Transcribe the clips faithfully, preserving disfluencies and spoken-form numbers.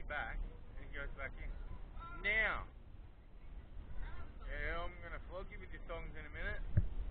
back and he goes back in. Now, yeah, I'm going to flog you with your songs in a minute.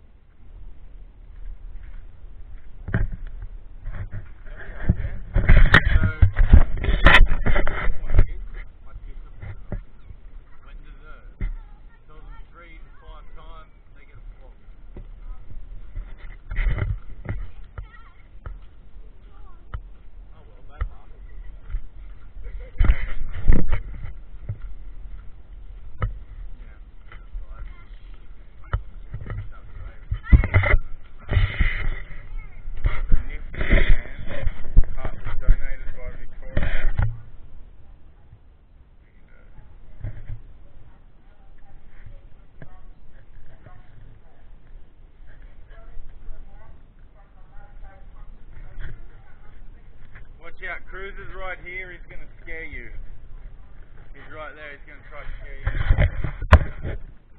Watch out, Cruiser's right here, he's going to scare you. He's right there, he's going to try to scare you.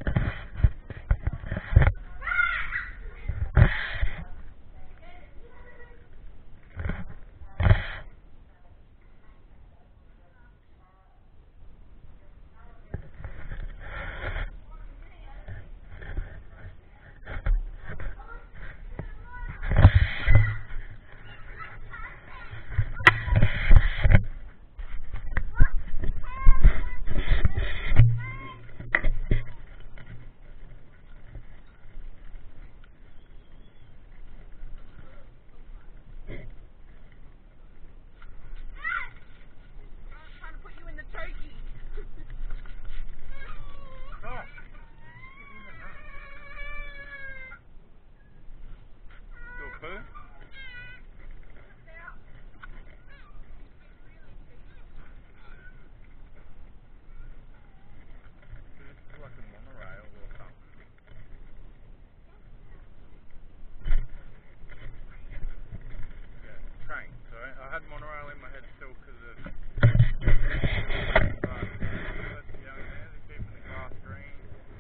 I had monorail in my head still because of uh, that's young there, they're keeping the grass green.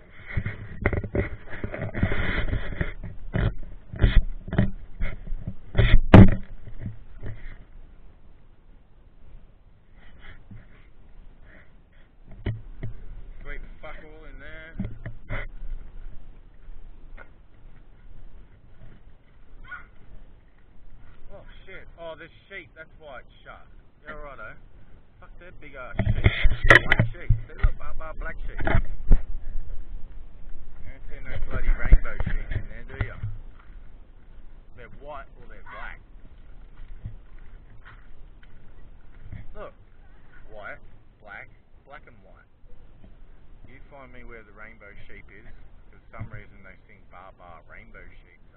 Sweet fuck all in there. Oh shit, oh this sheep, that's why it's shut. Yeah righto. Fuck, they're big ass sheep. Black sheep. They look bar bar black sheep. You don't see no bloody rainbow sheep in there, do you? They're white or they're black. Look. White, black, black and white. You find me where the rainbow sheep is, because for some reason they sing bar bar rainbow sheep.